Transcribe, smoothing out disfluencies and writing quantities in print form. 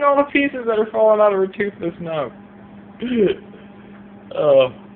all the pieces that are falling out of her toothless nose. Oh.